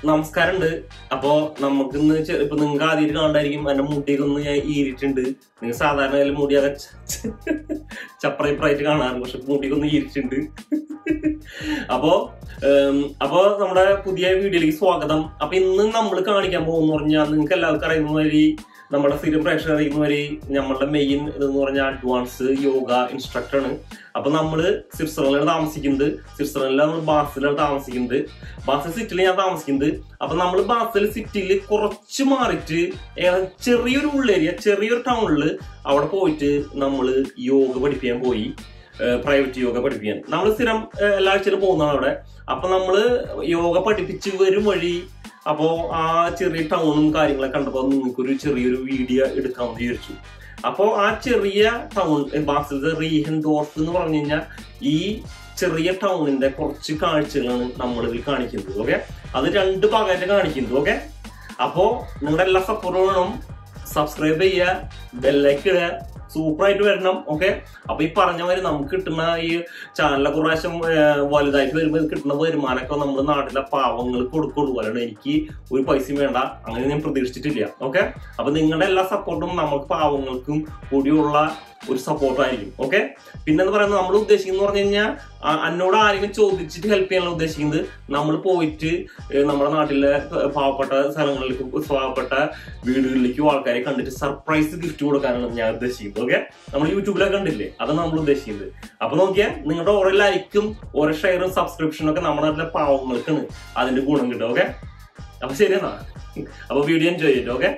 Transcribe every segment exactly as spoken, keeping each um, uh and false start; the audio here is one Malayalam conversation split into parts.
നമസ്കാരമുണ്ട്. അപ്പോ നമുക്ക് ഇന്ന് ഇപ്പൊ നിങ്ങൾക്ക് ആദ്യമായിട്ട് കാണാണ്ടായിരിക്കും. എന്റെ മുടിയൊക്കെ ഒന്ന് ഞാൻ ഈരിട്ടുണ്ട്. നിങ്ങൾ സാധാരണ മുടിയൊക്കെ ചപ്രയിപ്രായിട്ട് കാണാറുണ്ട്, പക്ഷെ മുടിയൊക്കെ ഒന്ന് ഈരിട്ടുണ്ട്. അപ്പോ അപ്പോ നമ്മുടെ പുതിയ വീഡിയോയിലേക്ക് സ്വാഗതം. അപ്പൊ ഇന്ന് നമ്മൾ കാണിക്കാൻ പോകുന്ന പറഞ്ഞാൽ നിങ്ങൾക്ക് എല്ലാവർക്കും അറിയുന്ന മാതിരി നമ്മുടെ സ്ഥിരം പ്രേക്ഷകർ അറിയുന്ന മാതിരി നമ്മളുടെ മെയിൻ ഇതെന്ന് പറഞ്ഞാൽ അഡ്വാൻസ് യോഗ ഇൻസ്ട്രക്ടർ ആണ്. അപ്പൊ നമ്മള് സ്വിറ്റ്സർലൻഡിലാണ് താമസിക്കുന്നത്. സ്വിറ്റ്സർലൻഡിലാണ് നമ്മൾ ബാസലിലാണ് താമസിക്കുന്നത്. ബാസൽ സിറ്റിയിൽ ഞാൻ താമസിക്കുന്നത്. അപ്പൊ നമ്മൾ ബാസൽ സിറ്റിയിൽ കുറച്ച് മാറിയിട്ട് ചെറിയൊരു ഉള്ളേരിയ ചെറിയൊരു ടൗണില് അവിടെ പോയിട്ട് നമ്മള് യോഗ പഠിപ്പിക്കാൻ പോയി. പ്രൈവറ്റ് യോഗ പഠിപ്പിക്കാൻ നമ്മൾ സ്ഥിരം എല്ലാ ആഴ്ചയിലും പോകുന്നതാണ് അവിടെ. അപ്പൊ നമ്മള് യോഗ പഠിപ്പിച്ച് വരും വഴി അപ്പോ ആ ചെറിയ ടൗണും കാര്യങ്ങളൊക്കെ കണ്ടപ്പോ നിങ്ങൾക്കൊരു ചെറിയൊരു വീഡിയോ എടുക്കാമെന്ന് വിചാരിച്ചു. അപ്പോ ആ ചെറിയ ടൗൺ ബാസലിലെ റീഹൻ ഡോർഫ് എന്ന് പറഞ്ഞു കഴിഞ്ഞാൽ ഈ ചെറിയ ടൗണിന്റെ കുറച്ച് കാഴ്ചകളാണ് നമ്മളിതിൽ കാണിക്കുന്നത്. ഓക്കെ, അത് രണ്ട് ഭാഗമായിട്ട് കാണിക്കുന്നത്. ഓക്കെ, അപ്പോ നിങ്ങളുടെ എല്ലാ സപ്പോർട്ടും വേണം. സബ്സ്ക്രൈബ് ചെയ്യുക, ബെല്ലൈക്ക് ഇടുക, സൂപ്പറായിട്ട് വരണം. ഓക്കെ, അപ്പൊ ഈ പറഞ്ഞ മാതിരി നമുക്ക് കിട്ടുന്ന ഈ ചാനലൊക്കെ പ്രാവശ്യം വലുതായിട്ട് വരുമ്പോൾ കിട്ടുന്ന വരുമാനമൊക്കെ നമ്മുടെ നാട്ടിലെ പാവങ്ങൾക്ക് കൊടുക്കുള്ളൂ. അല്ലാണ്ട് എനിക്ക് ഒരു പൈസയും വേണ്ട, അങ്ങനെ ഞാൻ പ്രതീക്ഷിച്ചിട്ടില്ല. ഓക്കെ, അപ്പൊ നിങ്ങളുടെ എല്ലാ സപ്പോർട്ടും നമുക്ക് പാവങ്ങൾക്കും കൂടിയുള്ള ഒരു സപ്പോർട്ടായിരിക്കും. ഓക്കെ, പിന്നെന്ന് പറയുന്നത് നമ്മൾ ഉദ്ദേശിക്കുന്നത് പറഞ്ഞു കഴിഞ്ഞാൽ എന്നോട് ആരെങ്കിലും ചോദിച്ചിട്ട് ഹെൽപ്പ് ചെയ്യാനുള്ള ഉദ്ദേശിക്കുന്നത് നമ്മൾ പോയിട്ട് നമ്മുടെ നാട്ടിലെ പാവപ്പെട്ട സ്ഥലങ്ങളിലേക്കും പാവപ്പെട്ട വീടുകളിലേക്കും ആൾക്കാരെ കണ്ടിട്ട് സർപ്രൈസ് ഗിഫ്റ്റ് കൊടുക്കാനാണ് ഞാൻ ഉദ്ദേശിക്കുന്നത്. ഓക്കെ, നമ്മൾ യൂട്യൂബിലൊക്കെ കണ്ടില്ലേ, അതാണ് നമ്മൾ ഉദ്ദേശിക്കുന്നത്. അപ്പൊ നോക്കിയാൽ നിങ്ങളുടെ ഓരോ ലൈക്കും ഓരോ ഷെയറും സബ്സ്ക്രിപ്ഷനും ഒക്കെ നമ്മുടെ നാട്ടിലെ പാവങ്ങൾക്കാണ് അതിന്റെ ഗുണം കിട്ടുക. ഓക്കെ, അപ്പൊ ശരിയെന്നാ, അപ്പൊ വീഡിയോ എൻജോയ് ചെയ്തു. ഓക്കെ,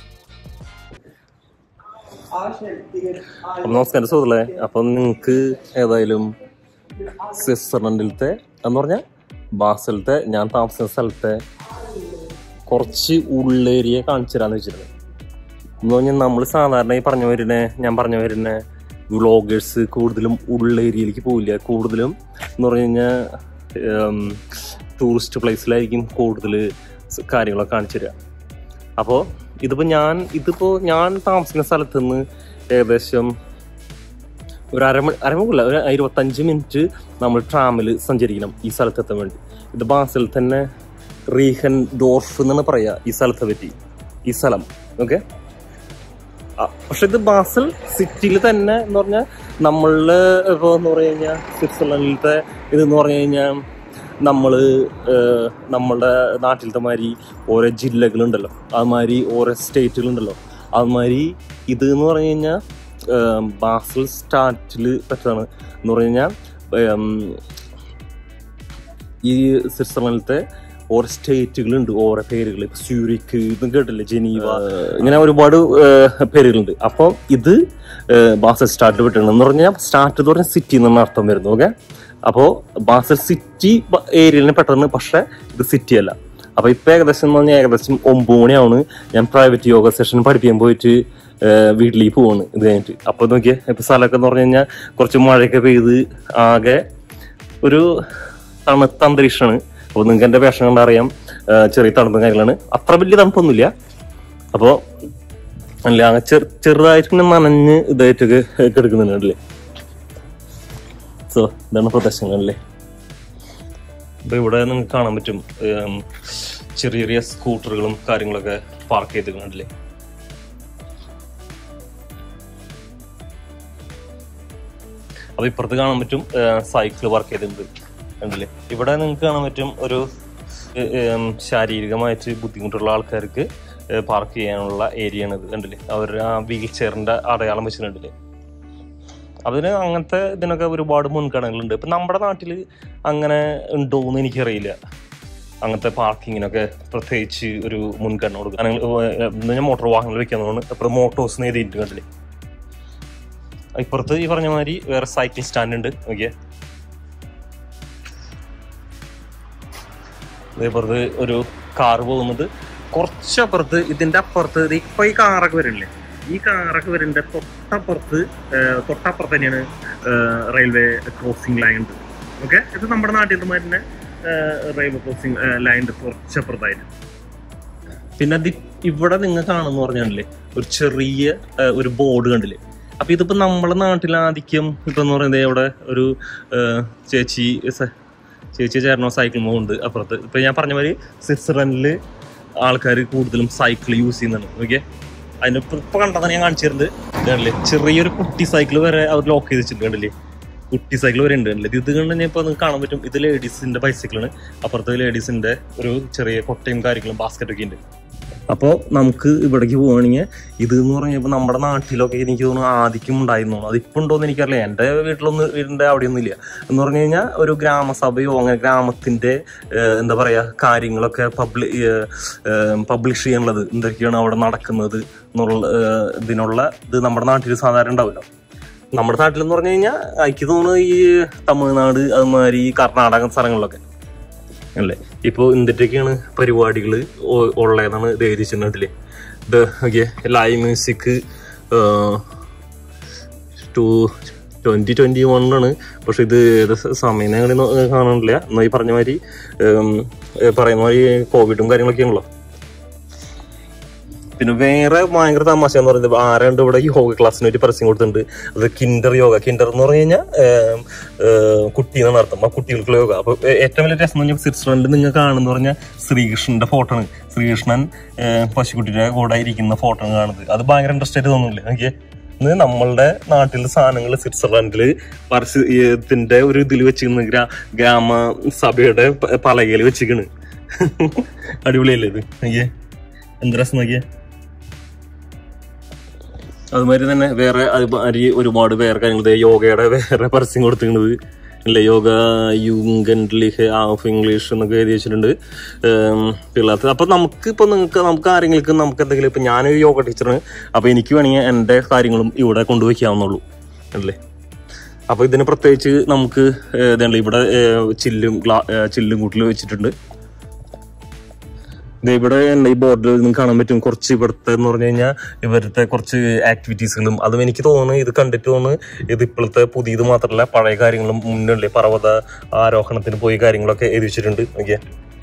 നമസ്കാരം സുഹൃത്തുക്കളെ. അപ്പൊ നിങ്ങക്ക് ഏതായാലും സ്വിറ്റ്സർലൻഡിലത്തെ എന്ന് പറഞ്ഞാൽ ബാസലിലത്തെ ഞാൻ താമസിക്കുന്ന സ്ഥലത്തെ കുറച്ച് ഉള്ളേരിയ കാണിച്ചു തരാന്ന് വെച്ചിരുന്നത്. എന്ന് പറഞ്ഞാൽ നമ്മൾ സാധാരണ ഈ പറഞ്ഞ വരുന്ന ഞാൻ പറഞ്ഞ വരുന്ന വ്ളോഗേഴ്സ് കൂടുതലും ഉള്ളേരിയയിലേക്ക് പോവില്ല. കൂടുതലും എന്ന് പറഞ്ഞു കഴിഞ്ഞാൽ ടൂറിസ്റ്റ് പ്ലേസിലായിരിക്കും കൂടുതൽ കാര്യങ്ങളൊക്കെ കാണിച്ചു തരിക. അപ്പോൾ ഇതിപ്പോൾ ഞാൻ ഇതിപ്പോൾ ഞാൻ താമസിക്കുന്ന സ്ഥലത്ത് നിന്ന് ഏകദേശം ഒരു അരമ അരമണിക്കൂറില്ല ഒരു ഇരുപത്തഞ്ച് മിനിറ്റ് നമ്മൾ ട്രാമിൽ സഞ്ചരിക്കണം ഈ സ്ഥലത്തെത്താൻ വേണ്ടി. ഇത് ബാസിൽ തന്നെ റീഹൻ ഡോർഫ് എന്നാണ് പറയുക ഈ സ്ഥലത്തെ പറ്റി, ഈ സ്ഥലം. ഓക്കെ, പക്ഷെ ഇത് ബാസൽ സിറ്റിയിൽ തന്നെ എന്ന് പറഞ്ഞാൽ നമ്മളുടെ ഇപ്പോൾ എന്ന് പറഞ്ഞു കഴിഞ്ഞാൽ സ്വിറ്റ്സർലൻഡിലത്തെ ഇതെന്ന് പറഞ്ഞു കഴിഞ്ഞാൽ നമ്മൾ നമ്മളുടെ നാട്ടിലത്തെ മാതിരി ഓരോ ജില്ലകളുണ്ടല്ലോ, അതുമാതിരി ഓരോ സ്റ്റേറ്റുകളുണ്ടല്ലോ, അതുമാതിരി ഇത് എന്ന് പറഞ്ഞു കഴിഞ്ഞാൽ ബാസൽ സ്റ്റാറ്റിൽ പറ്റതാണ്. എന്ന് പറഞ്ഞു കഴിഞ്ഞാൽ ഈ സ്വിറ്റ്സർലൻഡിലത്തെ ഓരോ സ്റ്റേറ്റുകളുണ്ട്, ഓരോ പേരുകൾ. ഇപ്പൊ സ്യൂറിക്ക് ഇതും കേട്ടില്ലേ, ജനീവ, ഇങ്ങനെ ഒരുപാട് പേരുകളുണ്ട്. അപ്പോൾ ഇത് ബാസൽ സ്റ്റാറ്റിൽ പെട്ടാണ്. എന്ന് പറഞ്ഞാൽ സ്റ്റാർട്ട് എന്ന് പറഞ്ഞാൽ സിറ്റി എന്നാണ് അർത്ഥം വരുന്നത്. ഓക്കെ, അപ്പോൾ ബാസൽ സിറ്റി ഏരിയയിൽ പെട്ടെന്ന്, പക്ഷെ ഇത് സിറ്റി അല്ല. അപ്പോൾ ഇപ്പം ഏകദേശം എന്ന് പറഞ്ഞാൽ ഏകദേശം ഒമ്പത് മണിയാണ്. ഞാൻ പ്രൈവറ്റ് യോഗ സെഷൻ പഠിപ്പിക്കാൻ പോയിട്ട് വീട്ടിലേക്ക് പോവാണ് ഇത് കഴിഞ്ഞിട്ട്. അപ്പോൾ നോക്കിയാൽ ഇപ്പം സ്ഥലമൊക്കെ എന്ന് പറഞ്ഞു കഴിഞ്ഞാൽ കുറച്ച് മഴയൊക്കെ പെയ്ത് ആകെ ഒരു തണുത്ത അന്തരീക്ഷമാണ്. അപ്പോൾ നിങ്ങൾക്ക് എൻ്റെ വേഷം കണ്ടറിയാം, ചെറിയ തണുത്ത കാര്യങ്ങളാണ്, അത്ര വലിയ തണുപ്പൊന്നുമില്ല. അപ്പോൾ അല്ല ആകെ ചെറു ചെറുതായിട്ട് നനഞ്ഞ് ഇതായിട്ടൊക്കെ കിടക്കുന്നുണ്ടല്ലേ. സോ ഇതാണ് പ്രദേശങ്ങളല്ലേ. അപ്പൊ ഇവിടെ നിങ്ങൾക്ക് കാണാൻ പറ്റും ചെറിയ ചെറിയ സ്കൂട്ടറുകളും കാര്യങ്ങളൊക്കെ പാർക്ക് ചെയ്തിട്ടുണ്ടല്ലേ. അപ്പൊ ഇപ്പുറത്ത് കാണാൻ പറ്റും സൈക്കിൾ പാർക്ക് ചെയ്തിട്ടുണ്ട് ഉണ്ടല്ലേ. ഇവിടെ നിങ്ങൾക്ക് കാണാൻ പറ്റും ഒരു ശാരീരികമായിട്ട് ബുദ്ധിമുട്ടുള്ള ആൾക്കാർക്ക് പാർക്ക് ചെയ്യാനുള്ള ഏരിയ ആണ് ഇത് കണ്ടില്ലേ. അവർ ആ വീൽ ചെയറിന്റെ അടയാളം വെച്ചിട്ടുണ്ടല്ലേ. അതിന് അങ്ങനത്തെ ഇതിനൊക്കെ ഒരുപാട് മുൻഗണനകളുണ്ട്. ഇപ്പം നമ്മുടെ നാട്ടിൽ അങ്ങനെ ഉണ്ടോ എന്ന് എനിക്കറിയില്ല. അങ്ങനത്തെ പാർക്കിങ്ങിനൊക്കെ പ്രത്യേകിച്ച് ഒരു മുൻഗണന കൊടുക്കുക. മോട്ടോർ വാഹനങ്ങൾ വെക്കുന്നതാണ് അപ്പുറം മോട്ടോഴ്സ് എഴുതിയിട്ട് കണ്ടില്ലേ. ഇപ്പുറത്ത് ഈ പറഞ്ഞ മാതിരി വേറെ സൈക്കിൾ സ്റ്റാൻഡ് ഉണ്ട്. ഓക്കെ, ഇപ്പുറത്ത് ഒരു കാറ് പോകുന്നത്. കുറച്ചപ്പുറത്ത് ഇതിന്റെ അപ്പുറത്ത് ഇപ്പൊ ഈ കാറൊക്കെ വരില്ലേ, ഈ കാറൊക്കെ വരുന്ന തൊട്ടപ്പുറത്ത് തൊട്ടപ്പുറത്ത് തന്നെയാണ് റെയിൽവേ ക്രോസിംഗ് ലൈൻ ഉണ്ട്. ഓക്കെ, ഇത് നമ്മുടെ നാട്ടിൽ തന്നെ റെയിൽവേ ക്രോസിംഗ് ലൈൻ കുറച്ചപ്പുറത്തായിട്ട്. പിന്നെ അത് ഇവിടെ നിങ്ങൾ കാണുന്ന പറഞ്ഞാലേ ഒരു ചെറിയ ഒരു ബോർഡ് കണ്ടില്ലേ. അപ്പൊ ഇതിപ്പോ നമ്മളെ നാട്ടിലാധിക്യം ഇപ്പൊ എന്ന് പറയുന്നത് ഇവിടെ ഒരു ചേച്ചി ചേച്ചി ചേർന്നോ സൈക്കിൾ ഉണ്ട് അപ്പുറത്ത്. ഇപ്പം ഞാൻ പറഞ്ഞ മാതിരി സ്വിറ്റ്സർലൻഡിൽ ആൾക്കാർ കൂടുതലും സൈക്കിൾ യൂസ് ചെയ്യുന്നതാണ്. ഓക്കെ, അതിന് ഇപ്പം കണ്ടതാണ് ഞാൻ കാണിച്ചിട്ടുണ്ട്. കണ്ടില്ലേ, ചെറിയൊരു കുട്ടി സൈക്കിൾ വരെ അവർ ലോക്ക് ചെയ്ത് വെച്ചിട്ടുണ്ട്. കണ്ടില്ലേ, കുട്ടി സൈക്കിൾ വരെ ഉണ്ട്. കണ്ടില്ലേ, ഇത് കണ്ട് കഴിഞ്ഞാൽ ഇപ്പോൾ നിങ്ങൾക്ക് കാണാൻ പറ്റും. ഇത് ലേഡീസിൻ്റെ ബൈസൈക്കിളാണ്. അപ്പുറത്ത് ലേഡീസിൻ്റെ ഒരു ചെറിയ കൊട്ടയും കാര്യങ്ങളും ബാസ്ക്കറ്റൊക്കെ ഉണ്ട്. അപ്പോൾ നമുക്ക് ഇവിടേക്ക് പോവുകയാണെങ്കിൽ ഇത് എന്ന് പറഞ്ഞപ്പോൾ നമ്മുടെ നാട്ടിലൊക്കെ എനിക്ക് തോന്നുന്നു ആദ്യം ഉണ്ടായിരുന്നു. അതിപ്പോൾ ഉണ്ടോയെന്ന് എനിക്കറിയില്ല. എൻ്റെ വീട്ടിലൊന്നും വീടിൻ്റെ അവിടെയൊന്നും ഇല്ല. എന്ന് പറഞ്ഞു കഴിഞ്ഞാൽ ഒരു ഗ്രാമസഭയോ അങ്ങനെ ഗ്രാമത്തിൻ്റെ എന്താ പറയുക കാര്യങ്ങളൊക്കെ പബ്ലി പബ്ലിഷ് ചെയ്യാനുള്ളത് എന്തൊക്കെയാണ് അവിടെ നടക്കുന്നത് എന്നുള്ള ഇതിനുള്ള ഇത് നമ്മുടെ നാട്ടിൽ സാധാരണ ഉണ്ടാവില്ല. നമ്മുടെ നാട്ടിലെന്ന് പറഞ്ഞു കഴിഞ്ഞാൽ എനിക്ക് തോന്നുന്നു ഈ തമിഴ്നാട് അതുമാതിരി ഈ കർണാടക സ്ഥലങ്ങളിലൊക്കെ അല്ലേ ഇപ്പോൾ എന്തൊക്കെയാണ് പരിപാടികൾ ഉള്ളതെന്നാണ് ഇത് എഴുതിച്ചിട്ടുണ്ടല്ലേ. ഇത് okay, live music two twenty twenty വണ്ണാണ്. പക്ഷെ ഇത് ഏത് സമയം ഞങ്ങൾ കാണണില്ല. എന്നാൽ ഈ പറഞ്ഞ മാതിരി പറയുന്ന മാതിരി കോവിഡും കാര്യങ്ങളൊക്കെ ആണല്ലോ. പിന്നെ വേറെ ഭയങ്കര തമാശ എന്ന് പറയുന്നത് ആരാണ്ട് ഇവിടെ യോഗ ക്ലാസ്സിന് വേണ്ടി പരസ്യം കൊടുത്തിട്ടുണ്ട്. അത് കിൻഡർ യോഗ. കിൻഡർ എന്ന് പറഞ്ഞു കഴിഞ്ഞാൽ കുട്ടി എന്നാണ് അർത്ഥം. ആ കുട്ടികൾക്കുള്ള യോഗ. അപ്പോൾ ഏറ്റവും വലിയ രസം എന്ന് പറഞ്ഞാൽ സ്വിറ്റ്സർലൻഡിൽ നിങ്ങൾ കാണുന്ന പറഞ്ഞാൽ ശ്രീകൃഷ്ണന്റെ ഫോട്ടോ ആണ്. ശ്രീകൃഷ്ണൻ പശുക്കുട്ടിയുടെ കൂടെ ഇരിക്കുന്ന ഫോട്ടോ ആണ് കാണുന്നത്. അത് ഭയങ്കര ഇൻട്രസ്റ്റ് ആയിട്ട് തോന്നുന്നില്ലേ? ഓക്കെ, നമ്മളുടെ നാട്ടിലെ സാധനങ്ങൾ സ്വിറ്റ്സർലൻഡില് പരസ്യത്തിന്റെ ഒരു ഇതിൽ വെച്ചിരിക്കുന്ന ഗ്രാ ഗ്രാമസഭയുടെ പലകയിൽ വെച്ചിരിക്കണ്. അടിപൊളിയല്ലേ ഇത്? നോക്കിയേ, എന്ത് രസം നോക്കിയേ. അതുമാതിരി തന്നെ വേറെ അതുമാതിരി ഒരുപാട് വേറെ കാര്യങ്ങൾ. യോഗയുടെ വേറെ പരസ്യം കൊടുത്തിരിക്കുന്നത് അല്ലേ, യോഗ യുഗൻലിഹ് ഓഫ് ഇംഗ്ലീഷ് എന്നൊക്കെ എഴുതി വെച്ചിട്ടുണ്ട് പിള്ളേർക്ക്. അപ്പോൾ നമുക്ക് ഇപ്പോൾ നിങ്ങൾക്ക് നമുക്ക് ആരെങ്കിലും നമുക്ക് എന്തെങ്കിലും ഇപ്പം ഞാനൊരു യോഗ ടീച്ചറാണ്. അപ്പോൾ എനിക്ക് വേണമെങ്കിൽ എൻ്റെ കാര്യങ്ങളും ഇവിടെ കൊണ്ടുവയ്ക്കാവുന്നുള്ളൂ അല്ലേ. അപ്പോൾ ഇതിന് പ്രത്യേകിച്ച് നമുക്ക് ഇതല്ല ഇവിടെ ചില്ലും ഗ്ലാ ചില്ലും കൂട്ടിൽ വെച്ചിട്ടുണ്ട്. ഇവിടെ ഈ ബോർഡിൽ നിങ്ങൾക്ക് കാണാൻ പറ്റും കുറച്ച് ഇവിടുത്തെ എന്ന് പറഞ്ഞു കഴിഞ്ഞാൽ ഇവരുടെ കുറച്ച് ആക്ടിവിറ്റീസുകളും. അതും എനിക്ക് തോന്നുന്നു ഇത് കണ്ടിട്ട് തോന്നുന്നു ഇത് ഇപ്പോഴത്തെ പുതിയത് മാത്രമല്ല പഴയ കാര്യങ്ങളും മുന്നേ പർവ്വത ആരോഹണത്തിന് പോയി കാര്യങ്ങളൊക്കെ എഴുതി വെച്ചിട്ടുണ്ട്. ഓക്കെ,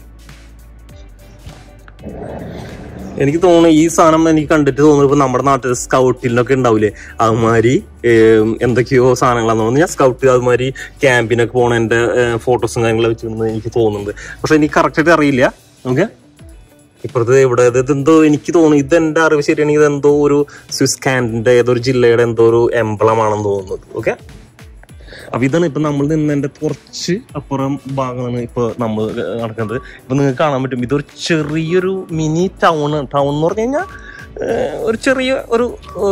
എനിക്ക് തോന്നുന്നു ഈ സാധനം എനിക്ക് കണ്ടിട്ട് തോന്നുന്നു ഇപ്പൊ നമ്മുടെ നാട്ടിൽ സ്കൗട്ടിനൊക്കെ ഉണ്ടാവില്ലേ അതുമാതിരി എന്തൊക്കെയോ സാധനങ്ങളാന്ന് തോന്നുന്നു. ഞാൻ സ്കൗട്ട് അതുമാതിരി ക്യാമ്പിനൊക്കെ പോകണ എൻ്റെ ഫോട്ടോസും കാര്യങ്ങളൊക്കെ വെച്ചിട്ടുണ്ടെന്ന് എനിക്ക് തോന്നുന്നുണ്ട്. പക്ഷെ എനിക്ക് കറക്റ്റായിട്ട് അറിയില്ല. ഓക്കെ, ഇപ്പുറത്ത് ഇവിടെ ഇതെന്തോ എനിക്ക് തോന്നുന്നു ഇതെന്റെ അറിവ് ശരിയാണെങ്കിൽ ഇതെന്തോ ഒരു സ്വിസ് കാൻഡിന്റെ ഏതൊരു ജില്ലയുടെ എന്തോ ഒരു എംബ്ലമാണെന്ന് തോന്നുന്നത്. ഓക്കെ, അപ്പൊ ഇതാണ് ഇപ്പൊ നമ്മൾ നിന്നതിന്റെ കുറച്ച് അപ്പുറം ഭാഗമാണ് ഇപ്പൊ നമ്മൾ നടക്കുന്നത്. ഇപ്പൊ നിങ്ങൾക്ക് കാണാൻ പറ്റും ഇതൊരു ചെറിയൊരു മിനി ടൗൺ. ടൗൺ എന്ന് പറഞ്ഞു കഴിഞ്ഞാൽ ഒരു ചെറിയ ഒരു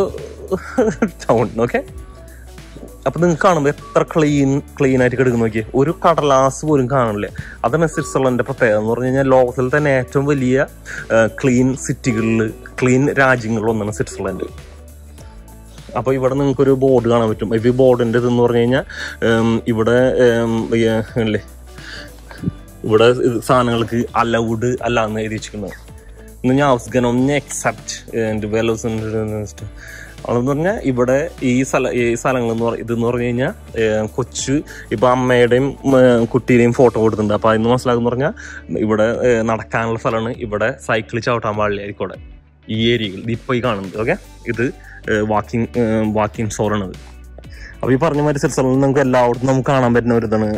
ടൗൺ. ഓക്കെ, അപ്പൊ നിങ്ങൾക്ക് കാണുമ്പോൾ എത്ര ക്ലീൻ ക്ലീൻ ആയിട്ട് കിടക്കുന്നു നോക്കിയേ. ഒരു കടലാസ് പോലും കാണില്ല. അതാണ് സ്വിറ്റ്സർലൻഡിന്റെ പ്രത്യേകത എന്ന് പറഞ്ഞു കഴിഞ്ഞാൽ ലോകത്തിൽ തന്നെ ഏറ്റവും വലിയ ക്ലീൻ സിറ്റികളിൽ ക്ലീൻ രാജ്യങ്ങളിലൊന്നാണ് സ്വിറ്റ്സർലൻഡ്. അപ്പോൾ ഇവിടെ നിങ്ങൾക്കൊരു ബോർഡ് കാണാൻ പറ്റും. ഈ ബോർഡിൻ്റെ ഇതെന്ന് പറഞ്ഞു കഴിഞ്ഞാൽ ഇവിടെ അല്ലേ ഇവിടെ സാധനങ്ങൾക്ക് അലൗഡ് അല്ല എന്ന് എഴുതി വെച്ചിരിക്കുന്നത്. ഞാൻ അവസ്ഗനൊന്ന് എക്സെപ്റ്റ് വെലോസ് അതെന്ന് പറഞ്ഞാൽ ഇവിടെ ഈ സ്ഥല ഈ സ്ഥലങ്ങൾ എന്ന് പറ ഇതെന്ന് പറഞ്ഞു കഴിഞ്ഞാൽ കൊച്ചു ഇപ്പം അമ്മയുടെയും കുട്ടിയുടെയും ഫോട്ടോ കൊടുത്തിട്ടുണ്ട്. അപ്പോൾ അതിന് മനസ്സിലാകുന്ന പറഞ്ഞാൽ ഇവിടെ നടക്കാനുള്ള സ്ഥലമാണ്. ഇവിടെ സൈക്കിൾ ചവിട്ടാൻ പാടില്ല ആയിരിക്കും ഈ ഏരിയകൾ ഇപ്പോൾ ഈ കാണുന്നത്. ഓക്കെ, ഇത് വാക്കിംഗ് വാക്കിംഗ് സ്റ്റോറാണത്. അപ്പോൾ ഈ പറഞ്ഞ മാതിരി സ്വിറ്റ്സർലൻഡിൽ നമുക്ക് എല്ലായിടത്തും നമുക്ക് കാണാൻ പറ്റുന്ന ഒരു ഇതാണ്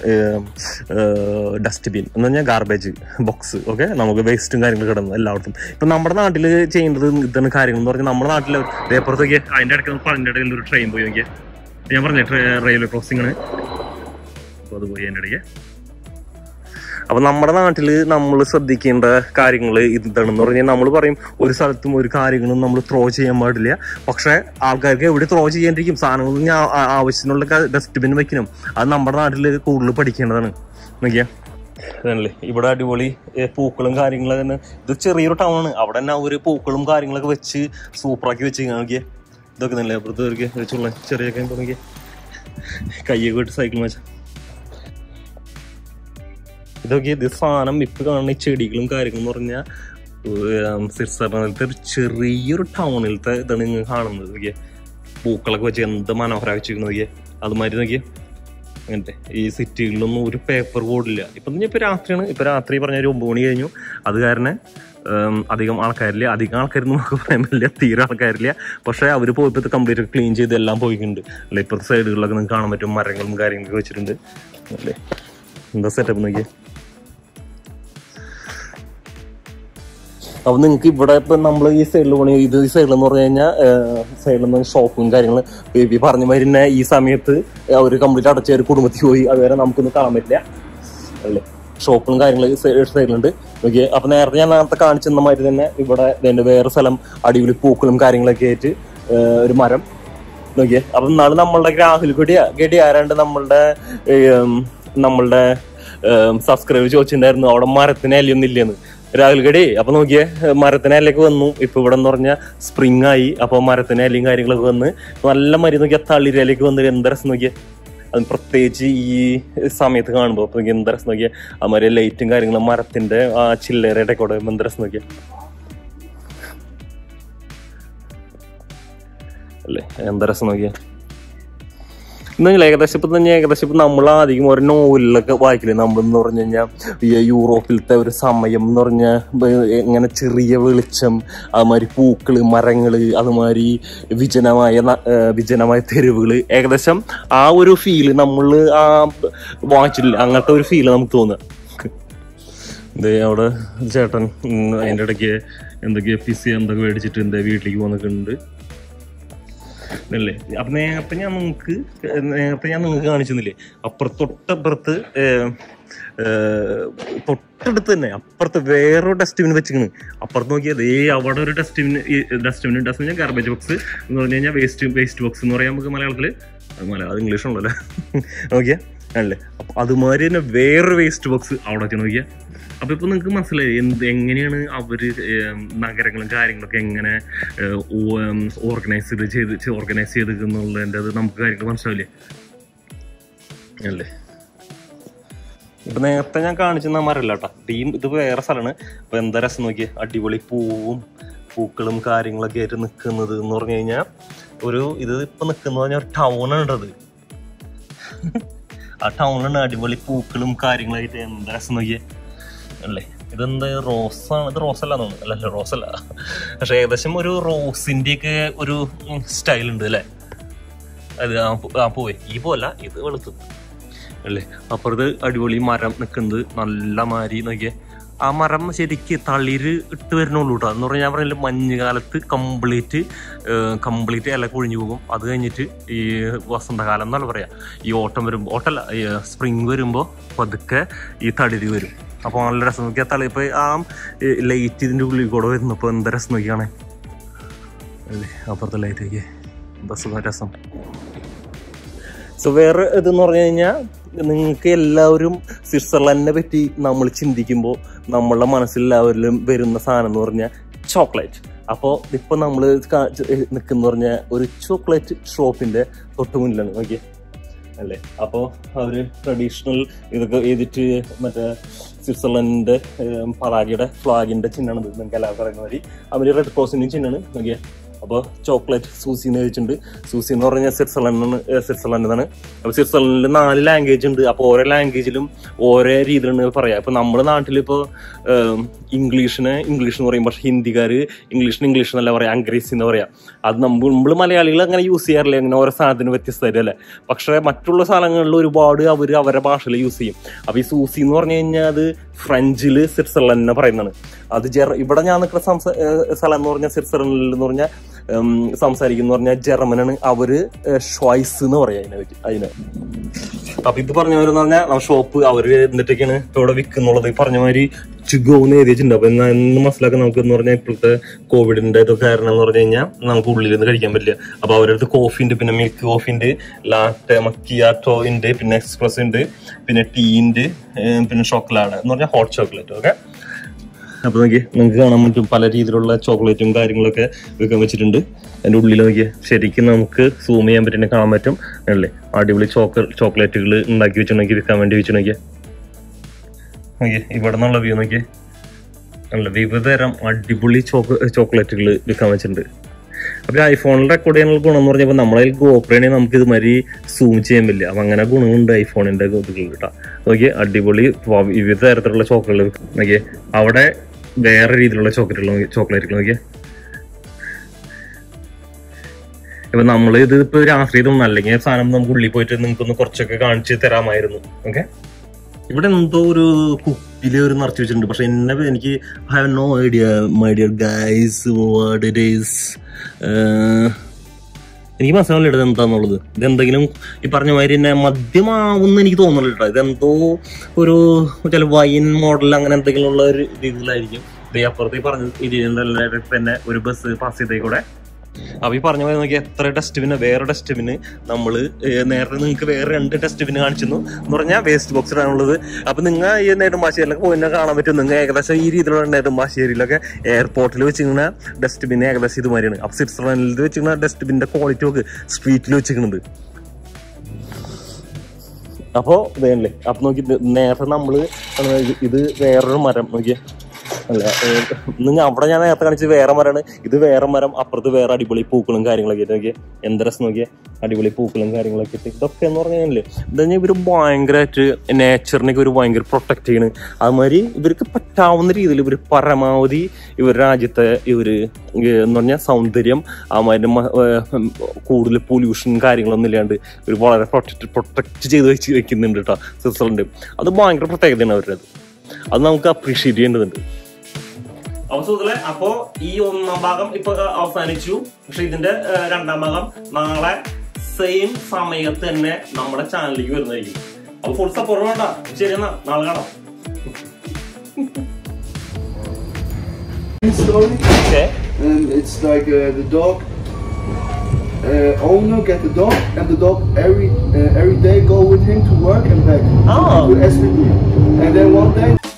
ഡസ്റ്റ്ബിൻ എന്ന് പറഞ്ഞാൽ ഗാർബേജ് ബോക്സ്. ഓക്കെ, നമുക്ക് വേസ്റ്റും കാര്യങ്ങളും കിടന്നു എല്ലായിടത്തും. ഇപ്പം നമ്മുടെ നാട്ടിൽ ചെയ്യേണ്ടത് ഇതാണ് കാര്യങ്ങൾ എന്ന് പറഞ്ഞാൽ നമ്മുടെ നാട്ടിൽ ഇതേപ്പുറത്തേക്ക് അതിൻ്റെ ഇടയ്ക്ക് അതിൻ്റെ ഇടയിൽ ഒരു ട്രെയിൻ പോയി നോക്കിയാൽ ഞാൻ പറഞ്ഞ റെയിൽവേ ക്രോസിംഗാണ്. അപ്പോൾ അത് പോയി അതിൻ്റെ ഇടയ്ക്ക്. അപ്പം നമ്മുടെ നാട്ടിൽ നമ്മൾ ശ്രദ്ധിക്കേണ്ട കാര്യങ്ങൾ ഇതാണെന്ന് പറഞ്ഞാൽ നമ്മൾ പറയും ഒരു സ്ഥലത്തും ഒരു കാര്യങ്ങളും നമ്മൾ ത്രോ ചെയ്യാൻ പാടില്ല. പക്ഷേ ആൾക്കാർക്ക് എവിടെ ത്രോ ചെയ്യാണ്ടിരിക്കും സാധനങ്ങൾ ആവശ്യത്തിനുള്ള ഡസ്റ്റ്ബിൻ വെക്കണം. അത് നമ്മുടെ നാട്ടിൽ കൂടുതൽ പഠിക്കേണ്ടതാണ്. നോക്കിയാൽ അതല്ലേ ഇവിടെ അടിപൊളി പൂക്കളും കാര്യങ്ങളും തന്നെ. ഇത് ചെറിയൊരു ടൗൺ ആണ്. അവിടെ തന്നെ ഒരു പൂക്കളും കാര്യങ്ങളൊക്കെ വെച്ച് സൂപ്പറാക്കി വെച്ച് നോക്കിയാൽ ഇതൊക്കെ തന്നെ അപ്പുറത്ത് വെച്ചുള്ള ചെറിയൊക്കെ നോക്കിയാൽ കയ്യൊക്കെ വിട്ട് സൈക്കിൾ വെച്ചാൽ ഇതൊക്കെ ഇത് സാധനം ഇപ്പൊ കാണുന്ന ഈ ചെടികളും കാര്യങ്ങളും എന്ന് പറഞ്ഞാൽ സ്വിറ്റ്സർലൻഡിലത്തെ ഒരു ചെറിയൊരു ടൗണിലത്തെ ഇതാണ് നിങ്ങൾ കാണുന്നത്. നോക്കിയേ പൂക്കളൊക്കെ വെച്ച് എന്ത് മനോഹരം വെച്ചിരിക്കുന്നത് നോക്കിയേ. അതുമാതിരി നോക്കിയേ അങ്ങനത്തെ ഈ സിറ്റികളിലൊന്നും ഒരു പേപ്പർ ബോർഡില്ല. ഇപ്പം ഇപ്പൊ രാത്രിയാണ്. ഇപ്പൊ രാത്രി പറഞ്ഞ ഒരു ഒമ്പത് മണി കഴിഞ്ഞു. അത് കാരണം അധികം ആൾക്കാരില്ല. അധികം ആൾക്കാരെന്ന് നമുക്ക് പറയാൻ പറ്റില്ല, തീരെ ആൾക്കാരില്ല. പക്ഷെ അവർ പോയപ്പോൾ കംപ്ലീറ്റ് ക്ലീൻ ചെയ്ത് എല്ലാം പോയിട്ടുണ്ട് അല്ലെ. ഇപ്പോഴത്തെ സൈഡുകളിലൊക്കെ നിങ്ങൾക്ക് കാണാൻ പറ്റും മരങ്ങളും കാര്യങ്ങളൊക്കെ വെച്ചിട്ടുണ്ട് അല്ലേ. എന്താ സെറ്റപ്പ് നോക്കിയേ. അപ്പൊ നിങ്ങൾക്ക് ഇവിടെ ഇപ്പൊ നമ്മൾ ഈ സൈഡിൽ പോണി ഇത് ഈ സൈഡിൽ എന്ന് പറഞ്ഞു കഴിഞ്ഞാൽ സൈഡിൽ നിന്ന് ഷോപ്പും കാര്യങ്ങളും ബേബി പറഞ്ഞ മാതിരി തന്നെ ഈ സമയത്ത് അവർ കംപ്ലീറ്റ് അടച്ച ഒരു കുടുംബത്തിൽ പോയി അതുവരെ നമുക്കൊന്നും കാണാൻ പറ്റില്ല അല്ലേ. ഷോപ്പും കാര്യങ്ങളും സൈഡിലുണ്ട് നോക്കിയേ. അപ്പൊ നേരത്തെ ഞാൻ നേരത്തെ കാണിച്ചെന്ന മാതിരി തന്നെ ഇവിടെ ഇതിന്റെ വേറെ സ്ഥലം അടിപൊളി പൂക്കളും കാര്യങ്ങളൊക്കെ ആയിട്ട് ഒരു മരം നോക്കിയേ. അപ്പൊ നാളെ നമ്മളുടെ രാഹുൽ ഗഡിയ ഗഡി ആരാണ്ട് നമ്മളുടെ നമ്മളുടെ സബ്സ്ക്രൈബ് ചോദിച്ചിട്ടുണ്ടായിരുന്നു അവിടെ മരത്തിന് ഇലയൊന്നും ഇല്ലെന്ന്. രാഹുൽ ഗഡി അപ്പൊ നോക്കിയേ മരത്തിന് ഇലയൊക്കെ വന്നു. ഇപ്പൊ ഇവിടെ എന്ന് പറഞ്ഞാൽ സ്പ്രിങ് ആയി. അപ്പൊ മരത്തിന് ഇലയും കാര്യങ്ങളൊക്കെ വന്ന് നല്ല മരുന്ന് നോക്കിയാൽ തളിരിലേക്ക് വന്ന് എന്ത് രസം നോക്കിയാൽ അത് പ്രത്യേകിച്ച് ഈ സമയത്ത് കാണുമ്പോൾ അപ്പൊ എന്ത് രസം നോക്കിയാൽ അതുമാതിരി ലൈറ്റും കാര്യങ്ങളും മരത്തിന്റെ ആ ചില്ലറയുടെ കൂടെ എന്ത് രസം നോക്കിയാൽ അല്ലേ എന്താ രസം നോക്കിയാൽ. നിങ്ങൾ ഏകദേശം ഇപ്പൊ തന്നെ ഏകദേശം ഇപ്പൊ നമ്മൾ അധികം ഒരു നോവലിലൊക്കെ വായിക്കില്ലേ നമ്മളെന്ന് പറഞ്ഞു കഴിഞ്ഞാൽ ഈ യൂറോപ്പിലത്തെ ഒരു സമയം എന്ന് പറഞ്ഞാൽ ഇങ്ങനെ ചെറിയ വെളിച്ചം അതുമാതിരി പൂക്കള് മരങ്ങള് അതുമാതിരി വിജനമായ വിജനമായ തെരുവുകള് ഏകദേശം ആ ഒരു ഫീല് നമ്മൾ ആ വായിച്ചില്ല അങ്ങനത്തെ ഒരു ഫീല് നമുക്ക് തോന്നുക. ഇതേ അവിടെ ചേട്ടൻ അതിൻ്റെ ഇടയ്ക്ക് എന്തൊക്കെയോ പിസി എന്തൊക്കെ മേടിച്ചിട്ട് എന്താ വീട്ടിലേക്ക് പോകുന്നൊക്കെ അല്ലേ. അപ്പൊ നേരത്തെ ഞാൻ നിങ്ങൾക്ക് നേരത്തെ ഞാൻ നിങ്ങൾക്ക് കാണിച്ചിരുന്നില്ലേ അപ്പുറത്ത് തൊട്ടപ്പുറത്ത് തൊട്ടടുത്ത് തന്നെ അപ്പുറത്ത് വേറൊരു ഡസ്റ്റ്ബിൻ വെച്ചിരിക്കണ്. അപ്പുറത്ത് നോക്കിയാൽ ഏ അവിടെ ഒരു dustbin dustbin dustbin garbage box എന്ന് പറഞ്ഞു കഴിഞ്ഞാൽ വേസ്റ്റ് വേസ്റ്റ് ബോക്സ് എന്ന് പറയാൻ നമുക്ക് മലയാളത്തില് അത് മലയാളം അത് ഇംഗ്ലീഷ് ഉണ്ടല്ലോ നോക്കിയാ അല്ലേ. അപ്പൊ അതുമാതിരി തന്നെ വേറൊരു വേസ്റ്റ് ബോക്സ് അവിടെ വെച്ച് നോക്കിയാൽ. അപ്പൊ ഇപ്പൊ നിങ്ങൾക്ക് മനസ്സിലായി എന്ത് എങ്ങനെയാണ് അവര് നഗരങ്ങളും കാര്യങ്ങളൊക്കെ എങ്ങനെ ഓർഗനൈസ് ചെയ്ത് ഓർഗനൈസ് ചെയ്തിരിക്കുന്നുള്ളതിൻ്റെ അത് നമുക്ക് കാര്യങ്ങൾ മനസ്സിലാവില്ലേ അല്ലേ. ഇപ്പൊ നേരത്തെ ഞാൻ കാണിച്ചെന്ന മരല്ല കേട്ടോ ടീം ഇത് വേറെ സ്ഥലമാണ്. അപ്പൊ എന്താ രസം നോക്കിയേ അടിപൊളി പൂവും പൂക്കളും കാര്യങ്ങളൊക്കെ ആയിട്ട് നിൽക്കുന്നത് എന്ന് പറഞ്ഞു കഴിഞ്ഞാൽ ഒരു ഇത് ഇപ്പൊ നിൽക്കുന്നത് പറഞ്ഞാൽ ഒരു ടൗണാണ് അത്. ആ ടൗണിലാണ് അടിപൊളി പൂക്കളും കാര്യങ്ങളായിട്ട് എന്താ രസം നോക്കിയേ അല്ലേ. ഇതെന്താ റോസാണ് ഇത് റോസല്ല തോന്നുന്നു അല്ലല്ല റോസല്ല പക്ഷെ ഏകദേശം ഒരു റോസിന്റെ ഒക്കെ ഒരു സ്റ്റൈൽ ഉണ്ട് അല്ലേ. അത് ആ പോവേ ഈ പോല ഇത് വെളുത്തു അല്ലേ. അപ്പുറത്ത് അടിപൊളി മരം നിൽക്കുന്നത് നല്ല മാതിരി നോക്കിയേ. ആ മരം ശരിക്ക് തളിര് ഇട്ട് വരുന്നുള്ളൂ കേട്ടോ എന്ന് പറഞ്ഞാൽ ഞാൻ പറഞ്ഞില്ല മഞ്ഞുകാലത്ത് കംപ്ലീറ്റ് കംപ്ലീറ്റ് ഇല കൊഴിഞ്ഞു പോകും. അത് കഴിഞ്ഞിട്ട് ഈ വസന്തകാലം എന്നല്ല പറയാ ഈ ഓട്ടം വരുമ്പോൾ ഓട്ടല്ല സ്പ്രിങ് വരുമ്പോൾ പതുക്കെ ഈ തളിര് വരും. അപ്പൊ നല്ല രസം നോക്കിയാൽ തളി ഇപ്പൊ ആ ലൈറ്റ് ഇതിന്റെ ഉള്ളിൽ കൂടെ വരുന്നപ്പോ എന്താ രസം നോക്കിയാണേ അല്ലേ. അപ്പുറത്തെ ലൈറ്റ് നോക്കിയേ എന്താ സുഖ രസം. സോ വേറെ ഇതെന്ന് പറഞ്ഞു കഴിഞ്ഞാൽ നിങ്ങൾക്ക് എല്ലാവരും സ്വിറ്റ്സർലൻഡിനെ പറ്റി നമ്മൾ ചിന്തിക്കുമ്പോൾ നമ്മളുടെ മനസ്സിൽ എല്ലാവരിലും വരുന്ന സാധനം എന്ന് പറഞ്ഞാൽ ചോക്ലേറ്റ്. അപ്പോൾ ഇപ്പൊ നമ്മൾ നിൽക്കുന്ന പറഞ്ഞാൽ ഒരു ചോക്ലേറ്റ് ഷോപ്പിന്റെ തൊട്ട് മുന്നിലാണ് നോക്കിയേ അല്ലേ. അപ്പോൾ അവര് ട്രഡീഷണൽ ഇതൊക്കെ ചെയ്തിട്ട് മറ്റേ സ്വിറ്റ്സർലൻഡിന്റെ പതാകയുടെ ഫ്ലാഗിന്റെ ചിഹ്നമാണ് നിങ്ങൾക്ക് എല്ലാവർക്കും പറയുന്ന മാതിരി അവര് റെഡ് ക്രോസിന്റെ ചിഹ്നമാണ് നോക്കിയേ. അപ്പോൾ ചോക്ലേറ്റ് സൂസി എന്ന് വെച്ചിട്ടുണ്ട്. സൂസി എന്ന് പറഞ്ഞാൽ സ്വിറ്റ്സർലൻഡിനാണ് സ്വിറ്റ്സർലൻഡിനാണ്. അപ്പോൾ സ്വിറ്റ്സർലൻഡിൽ നാല് ലാംഗ്വേജ് ഉണ്ട്. അപ്പോൾ ഓരോ ലാംഗ്വേജിലും ഓരോ രീതിയിലാണ് പറയാം. ഇപ്പൊ നമ്മുടെ നാട്ടിലിപ്പോ ഇംഗ്ലീഷിന് ഇംഗ്ലീഷ് എന്ന് പറയും പക്ഷെ ഹിന്ദിക്കാര് ഇംഗ്ലീഷിന് ഇംഗ്ലീഷ് എന്നല്ല പറയാം അംഗ്രീസി എന്ന് പറയാം. അത് നമ്മൾ നമ്മൾ മലയാളികൾ അങ്ങനെ യൂസ് ചെയ്യാറില്ല അങ്ങനെ ഓരോ സാധനത്തിന് വ്യത്യസ്തമായിട്ട് അല്ലേ. പക്ഷെ മറ്റുള്ള സ്ഥലങ്ങളിൽ ഒരുപാട് അവർ അവരുടെ ഭാഷയിൽ യൂസ് ചെയ്യും. അപ്പൊ ഈ സൂസി എന്ന് പറഞ്ഞു കഴിഞ്ഞാൽ അത് ഫ്രഞ്ചില് സ്വിറ്റ്സർലൻഡിനെ പറയുന്നതാണ്. അത് ജെർ ഇവിടെ ഞാൻ നിൽക്കുന്ന സംസാ സ്ഥലം എന്ന് പറഞ്ഞാൽ സ്വിറ്റ്സർലൻഡിൽ എന്ന് പറഞ്ഞാൽ സംസാരിക്കുന്ന പറഞ്ഞാൽ ജർമ്മനാണ്. അവര് ഷ്വൈസ് എന്ന് പറയാം അതിനെ പറ്റി അതിന്. അപ്പൊ ഇത് പറഞ്ഞവരെന്ന് പറഞ്ഞാൽ ഷോപ്പ് അവര് എന്നിട്ടൊക്കെയാണ് ഇവിടെ വിൽക്കുന്നുള്ളത്. പറഞ്ഞ മാതിരി ചുഗോ എന്ന് എഴുതിയിട്ടുണ്ട്. അപ്പൊ എന്ന് മനസ്സിലാക്കാൻ നമുക്ക് എന്ന് പറഞ്ഞാൽ ഇപ്പോഴത്തെ കോവിഡിന്റെ ഇതൊക്കെ കാരണം എന്ന് പറഞ്ഞു കഴിഞ്ഞാൽ നമുക്ക് ഉള്ളിൽ നിന്ന് കഴിക്കാൻ പറ്റില്ല. അപ്പൊ അവരുടെ അടുത്ത് കോഫി ഉണ്ട്, പിന്നെ മിൽക്ക് കോഫി ഉണ്ട്, ലാറ്റെ മക്കിയാറ്റോ ഉണ്ട്, പിന്നെ എക്സ്പ്രസ് ഉണ്ട്, പിന്നെ ടീ ഉണ്ട്, പിന്നെ ചോക്ലേറ്റ് എന്ന് പറഞ്ഞാൽ ഹോട്ട് ചോക്ലേറ്റ്. ഓക്കെ അപ്പൊ നോക്കി നിങ്ങൾക്ക് കാണാൻ പറ്റും പല രീതിയിലുള്ള ചോക്ലേറ്റും കാര്യങ്ങളൊക്കെ വിൽക്കാൻ വെച്ചിട്ടുണ്ട്. അതിന്റെ ഉള്ളിൽ നോക്കിയാൽ ശരിക്കും നമുക്ക് സൂം ചെയ്യാൻ പറ്റുന്ന കാണാൻ പറ്റും അല്ലേ. അടിപൊളി ചോക്ലേ ചോക്ലേറ്റുകൾ ഉണ്ടാക്കി വെച്ചിട്ടുണ്ടെങ്കിൽ വിൽക്കാൻ വേണ്ടി വെച്ച് നോക്കിയാൽ നോക്കിയേ ഇവിടെ നിന്നുള്ള വ്യൂ നോക്കിയേ അല്ല വിവിധ തരം അടിപൊളി ചോക്ലേ ചോക്ലേറ്റുകൾ വിൽക്കാൻ വെച്ചിട്ടുണ്ട്. അപ്പൊ ഐഫോണിൽ റെക്കോർഡ് ചെയ്യാനുള്ള ഗുണം എന്ന് പറഞ്ഞപ്പോൾ നമ്മളതിൽ ഗോപ്രേനെ നമുക്ക് ഇതുമാതിരി സൂം ചെയ്യാൻ പറ്റില്ല. അപ്പൊ അങ്ങനെ ഗുണമുണ്ട് ഐഫോണിന്റെ ഇതുകൾ കേട്ടോ. നോക്കിയേ അടിപൊളി വിവിധ തരത്തിലുള്ള ചോക്ലേറ്റുകൾ നോക്കിയേ. അവിടെ വേറെ രീതിയിലുള്ള ചോക്ലേറ്റുകൾ ചോക്ലേറ്റുകൾ നോക്കിയേ. ഇപ്പൊ നമ്മൾ ഇത് ഇപ്പൊ രാത്രി ഇതൊന്നും അല്ലെങ്കിൽ സാധനം നമുക്ക് ഉള്ളിൽ പോയിട്ട് നിങ്ങൾക്കൊന്ന് കുറച്ചൊക്കെ കാണിച്ച് തരാമായിരുന്നു. ഓക്കെ ഇവിടെ എന്തോ ഒരു കുപ്പില് ഒരു നിറച്ച് വെച്ചിട്ടുണ്ട്. പക്ഷെ എന്നെ എനിക്ക് I have no idea my dear guys what it is. എനിക്ക് മനസ്സിലാവില്ല ഇത് എന്താന്നുള്ളത്. ഇതെന്തെങ്കിലും ഈ പറഞ്ഞ മാതിരി തന്നെ മദ്യമാവുമെന്ന് എനിക്ക് തോന്നുന്നില്ല കേട്ടോ. ഇതെന്തോ ഒരു ചില വൈൻ മോഡൽ അങ്ങനെ എന്തെങ്കിലും ഉള്ള ഒരു രീതിയിലായിരിക്കും. ഇതേ അപ്പുറത്തേക്ക് പറഞ്ഞ ഇതിൻ്റെ തന്നെ ഒരു ബസ് പാസ് ചെയ്തേക്കൂടെ. അപ്പൊ ഈ പറഞ്ഞ പോലെ നോക്കി എത്ര ഡസ്റ്റ്ബിന്, വേറെ ഡസ്റ്റ്ബിന് നമ്മൾ നേരത്തെ നിങ്ങൾക്ക് വേറെ രണ്ട് ഡസ്റ്റ്ബിന് കാണിച്ചിരുന്നു എന്ന് പറഞ്ഞാൽ വേസ്റ്റ് ബോക്സ് ഇടാനുള്ളത്. അപ്പൊ നിങ്ങൾ ഈ നെടുമ്പാശ്ശേരിയിലൊക്കെ പോയി കാണാൻ പറ്റും. നിങ്ങൾ ഏകദേശം ഈ രീതിയിലുള്ള നെടുമ്പാശ്ശേരിയിലൊക്കെ എയർപോർട്ടിൽ വെച്ചിരിക്കുന്ന ഡസ്റ്റ്ബിൻ ഏകദേശം ഇതുമാതിരിയാണ്. അപ്പൊ സ്വിറ്റ്സർലൻഡിൽ വെച്ചിരിക്കുന്ന ഡസ്റ്റ്ബിന്റെ ക്വാളിറ്റി ഒക്കെ സ്ട്രീറ്റിൽ വെച്ചിരിക്കുന്നത്. അപ്പോ ഇതല്ലേ അപ്പൊ നോക്കി നേരത്തെ നമ്മള് ഇത് വേറൊരു മരം നോക്കിയേ അല്ല നിങ്ങൾ അവിടെ ഞാൻ നേരത്തെ കാണിച്ചത് വേറെ മരമാണ്, ഇത് വേറെ മരം, അപ്പുറത്ത് വേറെ അടിപൊളി പൂക്കളും കാര്യങ്ങളൊക്കെ ആയിട്ട് നോക്കിയാൽ എന്ത് രസം നോക്കിയാൽ അടിപൊളി പൂക്കളും കാര്യങ്ങളൊക്കെ ഇട്ട് ഇതൊക്കെ എന്ന് പറഞ്ഞാലേ എന്താ പറഞ്ഞാൽ ഇവർ ഭയങ്കരമായിട്ട് നേച്ചറിനൊക്കെ ഒരു ഭയങ്കര പ്രൊട്ടക്ട് ചെയ്യണ്. അതുമാതിരി ഇവർക്ക് പറ്റാവുന്ന രീതിയിൽ ഇവർ പരമാവധി ഇവർ രാജ്യത്തെ ഇവര് എന്ന് പറഞ്ഞാൽ സൗന്ദര്യം അതുമാതിരി കൂടുതൽ പൊല്യൂഷൻ കാര്യങ്ങളൊന്നും ഇല്ലാണ്ട് ഇവർ വളരെ പ്രൊട്ടക്ട് പ്രൊട്ടക്ട് ചെയ്ത് വെച്ച് വെക്കുന്നുണ്ട് കേട്ടോ സ്വിറ്റ്സർലൻഡ്. അത് ഭയങ്കരുടെ പ്രത്യേകതയാണ് അവരുടെ. അത് നമുക്ക് അപ്രീഷിയേറ്റ് ചെയ്യേണ്ടതുണ്ട്. അപ്പൊ സുഹൃത്തുക്കളെ, അപ്പോ ഈ ഒന്നാം ഭാഗം ഇപ്പൊ അവസാനിച്ചു. പക്ഷെ ഇതിന്റെ രണ്ടാം ഭാഗം നാളെ സെയിം സമയത്ത് തന്നെ നമ്മുടെ ചാനലിലേക്ക് വരുന്നതായിരിക്കും. അപ്പൊ ഫുൾ സപ്പോർട്ട് വേണ്ട. ശരി എന്നാ നാളെ കാണാം. Okay. And it's like uh, the dog uh, owner get the dog, and the dog every uh, every day go with him to work and back. Oh. To S V P. And then one day.